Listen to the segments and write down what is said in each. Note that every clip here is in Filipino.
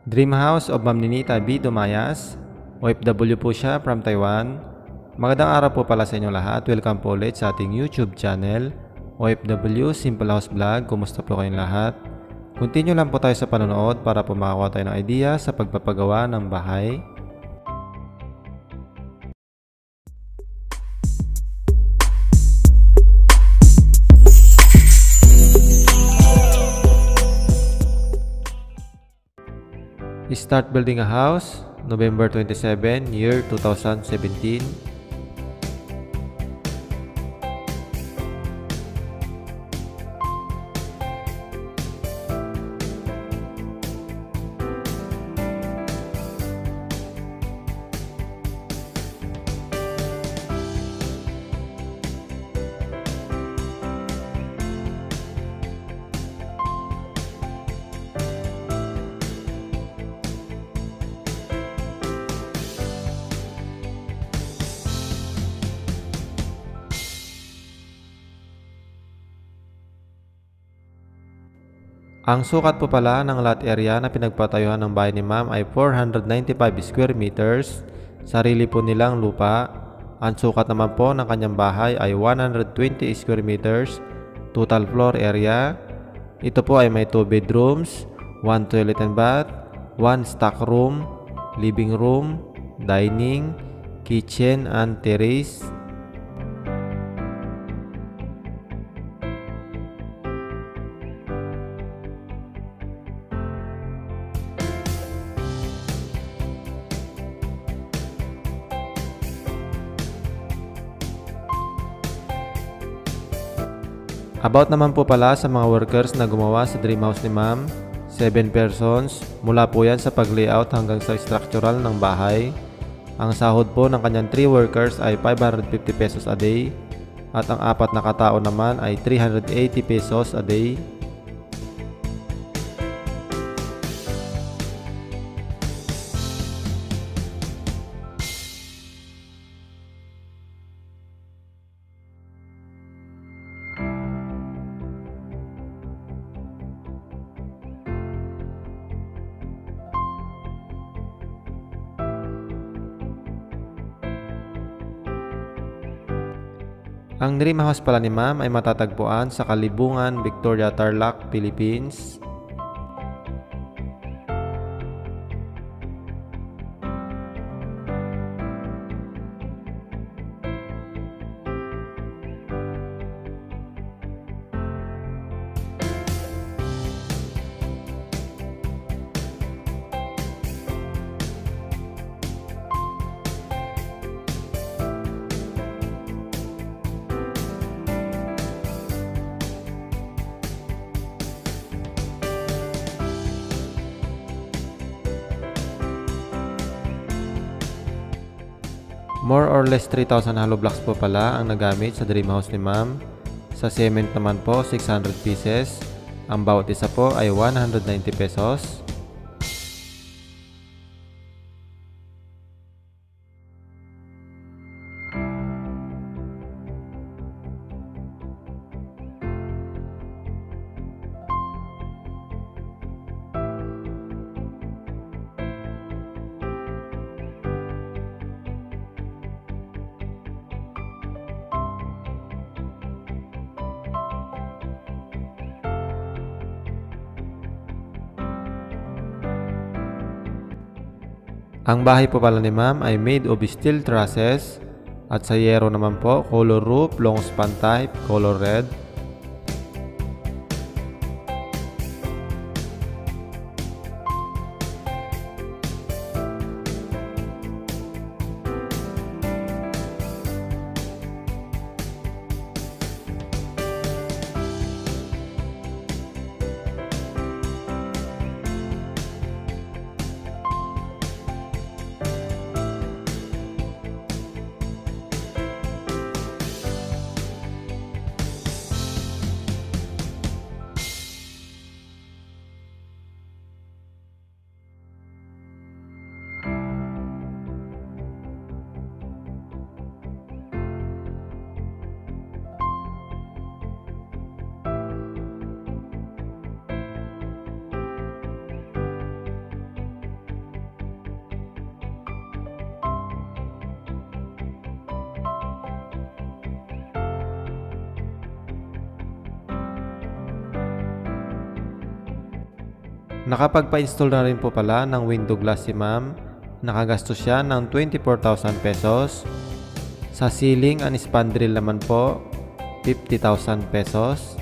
Dream House of Ma'am Ninita B. Dumayas. OFW po siya from Taiwan. Magandang araw po pala sa inyo lahat. Welcome po ulit sa ating YouTube channel, OFW Simple House Vlog. Kumusta po kayong lahat? Continue lang po tayo sa panonood para po makakuha tayo ng idea sa pagpapagawa ng bahay. Start building a house, November 27, year 2017. Ang sukat po pala ng lot area na pinagpatayuhan ng bahay ni ma'am ay 495 square meters. Sarili po nilang lupa. Ang sukat naman po ng kanyang bahay ay 120 square meters. Total floor area. Ito po ay may 2 bedrooms, 1 toilet and bath, 1 stock room, living room, dining, kitchen and terrace. About naman po pala sa mga workers na gumawa sa dream house ni ma'am, 7 persons, mula po yan sa pag-layout hanggang sa structural ng bahay. Ang sahod po ng kanyang 3 workers ay 550 pesos a day at ang 4 na katao naman ay 380 pesos a day. Ang dream house pala ni ma'am ay matatagpuan sa Kalibungan, Victoria, Tarlac, Philippines. More or less 3,000 hollow blocks po pala ang nagamit sa dream house ni ma'am. Sa cement naman po 600 pieces. Ang bawat isa po ay 190 pesos. Ang bahay po pala ni ma'am ay made of steel trusses at sa yero naman po color roof, long span type, color red. Nakapagpa-install na rin po pala ng window glass si ma'am. Nakagastos siya ng 24,000 pesos. Sa ceiling and spandrel naman po, 50,000 pesos.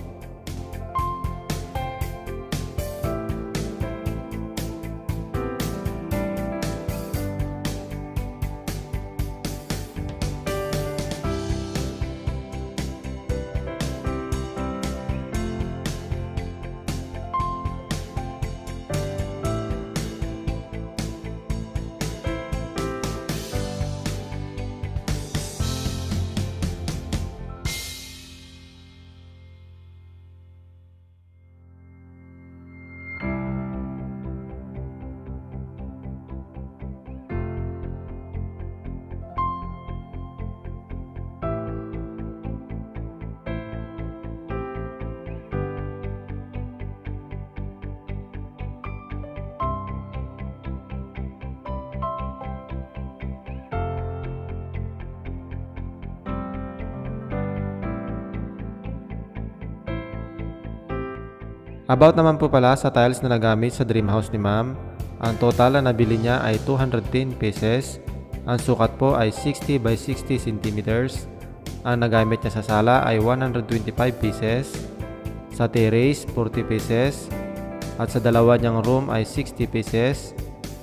About naman po pala sa tiles na nagamit sa dream house ni ma'am, ang total na nabili niya ay 210 pieces. Ang sukat po ay 60 by 60 centimeters. Ang nagamit niya sa sala ay 125 pieces, sa terrace 40 pieces, at sa dalawa niyang room ay 60 pieces.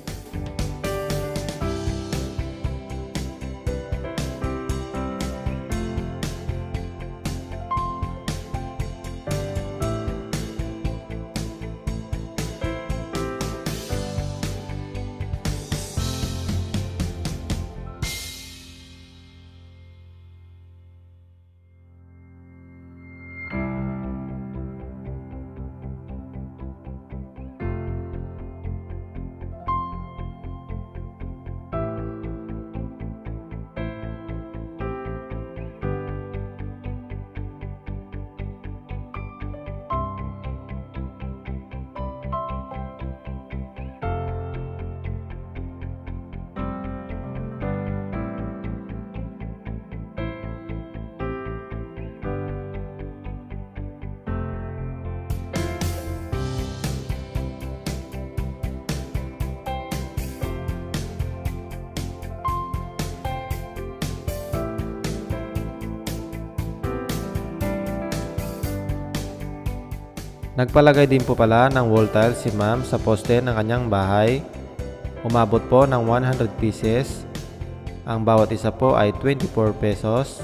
Nagpalagay din po pala ng wall tile si ma'am sa poste ng kanyang bahay. Umabot po ng 100 pieces. Ang bawat isa po ay 24 pesos.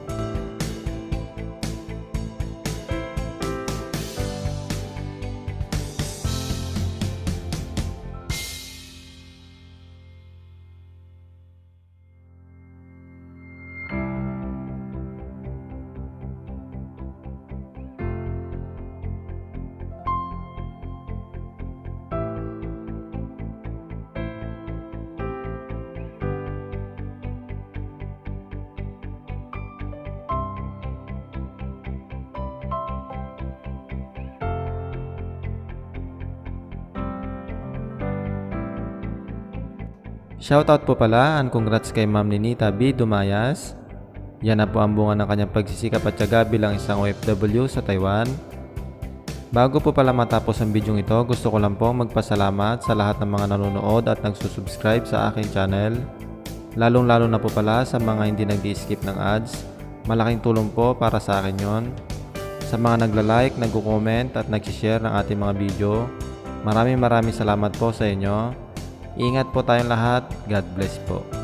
Shoutout po pala and congrats kay Ma'am Ninita B. Dumayas. Yan na po ang bunga ng kanyang pagsisikap at tiyaga bilang isang OFW sa Taiwan. Bago po pala matapos ang video ito, gusto ko lang po magpasalamat sa lahat ng mga nanonood at nagsusubscribe sa aking channel. Lalong-lalo na po pala sa mga hindi nag-skip ng ads. Malaking tulong po para sa akin yon. Sa mga nagla-like, nagko-comment at nag-share ng ating mga video, maraming salamat po sa inyo. Ingat po tayong lahat. God bless po.